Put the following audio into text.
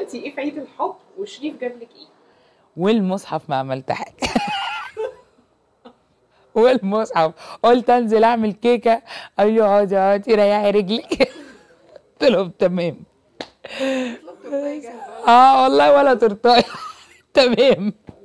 عملتي ايه في عيد الحب وشريف جاب لك ايه؟ والمصحف ما عملت حاجه. والمصحف قلت انزل اعمل كيكه، قال لي اقعدي اقعدي ريحي رجلك. قلت لهم تمام. طلبت تورتايه جاهزه. والله ولا تورتايه. تمام.